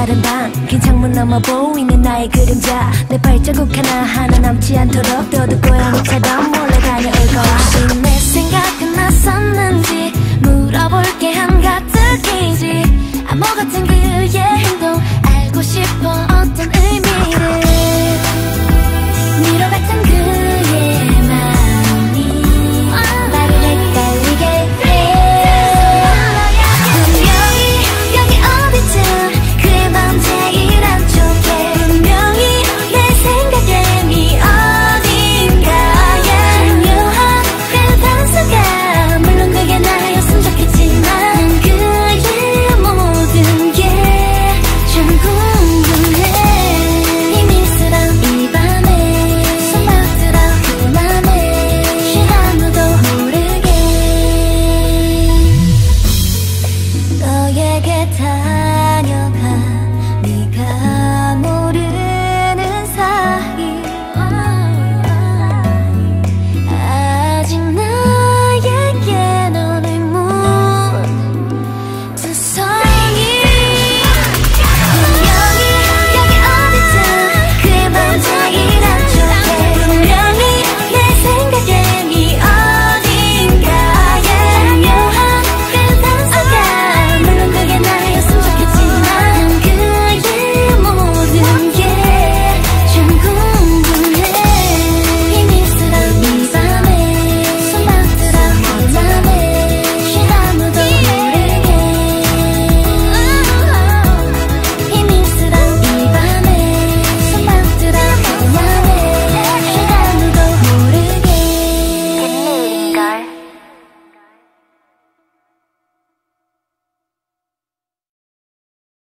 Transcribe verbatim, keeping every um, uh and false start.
아름다운 긴 창문 넘어 보이는 나의 그림자 내 발자국 하나하나 남지 않도록 도둑 고양이처럼 몰려다녀 올 거야. 혹시 내 생각은 났었는지 물어볼게 한가득이지 암호 같은 그의 행동 알고 싶어 어떤 의미를 미로 같은 그